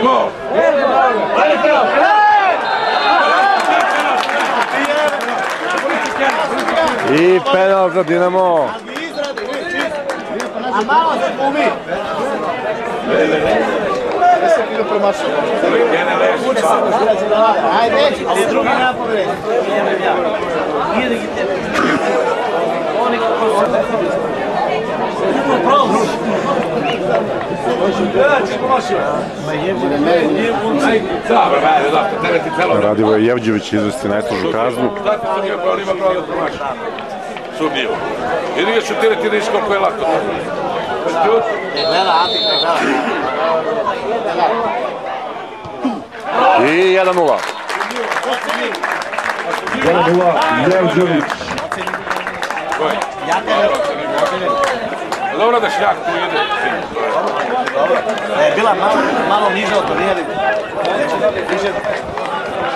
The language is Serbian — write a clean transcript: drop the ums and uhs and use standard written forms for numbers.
gol! I penal za Dinamo. A malo se pumi. Ajde, ali drugi napad. Radivoje Jevđević izvesti najstrožu kaznu. Subio. Ili ga šutirati riskom koje je lako. I 1-0. 1-0, Jevđević. Dobro da šljak tu ide. Bila malo niže od Rijeli.